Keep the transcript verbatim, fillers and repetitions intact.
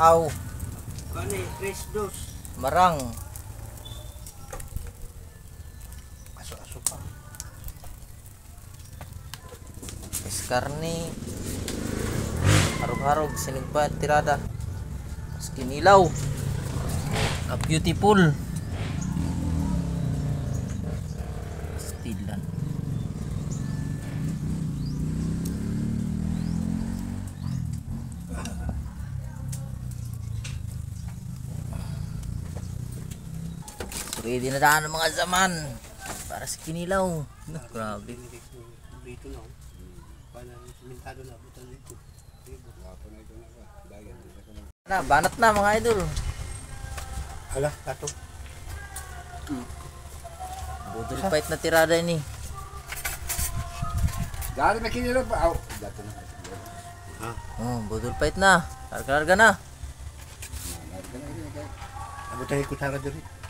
Aw. Kani, tres dos. Marang. Aso-aso pa. Eskarni. Harog-harog, sinigpa, tirada. Mas kinilaw. A beautiful. Stilan. Ready na daan ng mga zaman para sa kinilaw. No, grabe. Dito na. Para simentado na butan dito. Na, banat na mga idol. Hala, tato. Budol fight na tirada ini. Dari na kinilaw pa. Aw, dato na. Ha? Oh, budol fight na. Karga-karga na. Abutan ko tara diri.